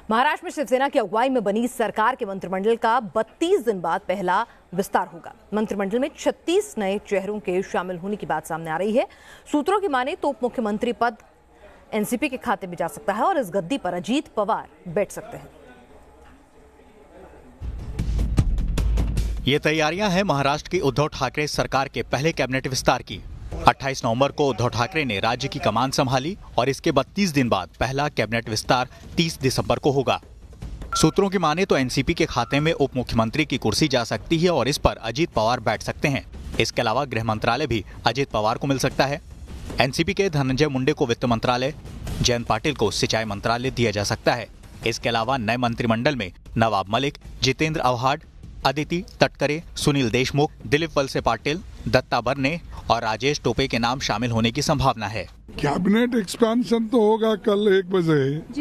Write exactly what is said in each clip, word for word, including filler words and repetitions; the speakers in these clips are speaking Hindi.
महाराष्ट्र में शिवसेना की अगुवाई में बनी सरकार के मंत्रिमंडल का बत्तीस दिन बाद पहला विस्तार होगा। मंत्रिमंडल में छत्तीस नए चेहरों के शामिल होने की बात सामने आ रही है। सूत्रों की माने तो उप मुख्यमंत्री पद एनसीपी के खाते में जा सकता है और इस गद्दी पर अजीत पवार बैठ सकते हैं। ये तैयारियां हैं महाराष्ट्र की उद्धव ठाकरे सरकार के पहले कैबिनेट विस्तार की। अट्ठाईस नवंबर को उद्धव ठाकरे ने राज्य की कमान संभाली और इसके बत्तीस दिन बाद पहला कैबिनेट विस्तार तीस दिसंबर को होगा। सूत्रों की माने तो एनसीपी के खाते में उप मुख्यमंत्री की कुर्सी जा सकती है और इस पर अजीत पवार बैठ सकते हैं। इसके अलावा गृह मंत्रालय भी अजीत पवार को मिल सकता है। एनसीपी के धनंजय मुंडे को वित्त मंत्रालय, जयंत पाटिल को सिंचाई मंत्रालय दिया जा सकता है। इसके अलावा नए मंत्रिमंडल में नवाब मलिक, जितेंद्र आव्हाड, अदिति तटकरे, सुनील देशमुख, दिलीप वलसे पाटिल, दत्ता बरने और राजेश टोपे के नाम शामिल होने की संभावना है। कैबिनेट एक्सपेंशन तो होगा कल एक बजे।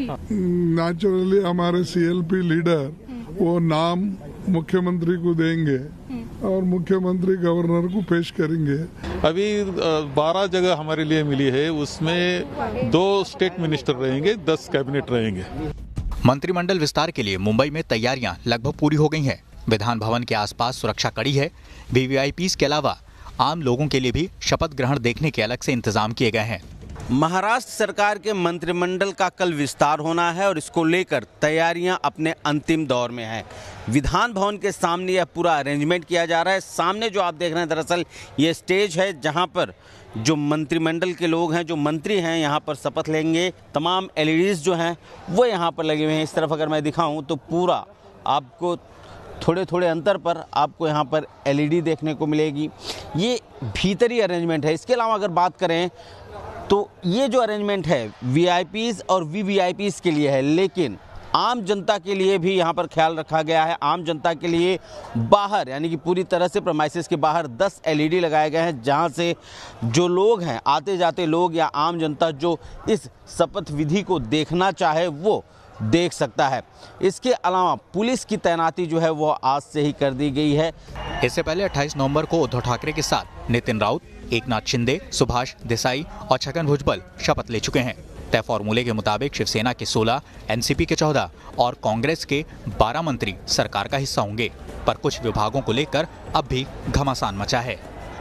नेचुरली हमारे सीएलपी लीडर वो नाम मुख्यमंत्री को देंगे और मुख्यमंत्री गवर्नर को पेश करेंगे। अभी बारह जगह हमारे लिए मिली है, उसमें दो स्टेट मिनिस्टर रहेंगे, दस कैबिनेट रहेंगे। मंत्रिमंडल विस्तार के लिए मुंबई में तैयारियां लगभग पूरी हो गई हैं। विधान भवन के आसपास सुरक्षा कड़ी है। वीवीआईपी के अलावा आम लोगों के लिए भी शपथ ग्रहण देखने के अलग से इंतजाम किए गए हैं। महाराष्ट्र सरकार के मंत्रिमंडल का कल विस्तार होना है और इसको लेकर तैयारियां अपने अंतिम दौर में हैं। विधान भवन के सामने यह पूरा अरेंजमेंट किया जा रहा है। सामने जो आप देख रहे हैं दरअसल ये स्टेज है जहां पर जो मंत्रिमंडल के लोग हैं, जो मंत्री हैं, यहां पर शपथ लेंगे। तमाम एलईडीज जो हैं वो यहां पर लगे हुए हैं। इस तरफ अगर मैं दिखाऊं तो पूरा आपको थोड़े थोड़े अंतर पर आपको यहाँ पर एलईडी देखने को मिलेगी। ये भीतरी अरेंजमेंट है। इसके अलावा अगर बात करें तो ये जो अरेंजमेंट है वीआईपीज़ और वीवीआईपीज़ के लिए है, लेकिन आम जनता के लिए भी यहाँ पर ख्याल रखा गया है। आम जनता के लिए बाहर यानी कि पूरी तरह से प्रेमाइसेस के बाहर दस एलईडी लगाए गए हैं, जहाँ से जो लोग हैं, आते जाते लोग या आम जनता जो इस शपथ विधि को देखना चाहे वो देख सकता है। इसके अलावा पुलिस की तैनाती जो है वो आज से ही कर दी गई है। इससे पहले अट्ठाईस नवंबर को उद्धव ठाकरे के साथ नितिन राउत, एकनाथ शिंदे, सुभाष देसाई और छगन भुजबल शपथ ले चुके हैं। तय फॉर्मूले के मुताबिक शिवसेना के सोलह, एनसीपी के चौदह और कांग्रेस के बारह मंत्री सरकार का हिस्सा होंगे। पर कुछ विभागों को लेकर अब भी घमासान मचा है।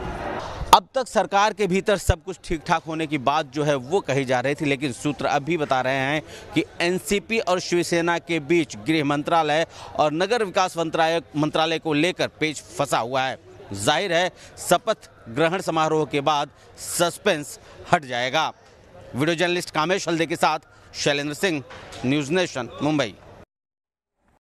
अब तक सरकार के भीतर सब कुछ ठीक ठाक होने की बात जो है वो कही जा रही थी, लेकिन सूत्र अब भी बता रहे हैं कि एनसीपी और शिवसेना के बीच गृह मंत्रालय और नगर विकास मंत्रालय मंत्रालय को लेकर पेच फंसा हुआ है। जाहिर है शपथ ग्रहण समारोह के बाद सस्पेंस हट जाएगा। वीडियो जर्नलिस्ट कामेश हल्दे के साथ शैलेंद्र सिंह, न्यूज़ नेशन, मुंबई।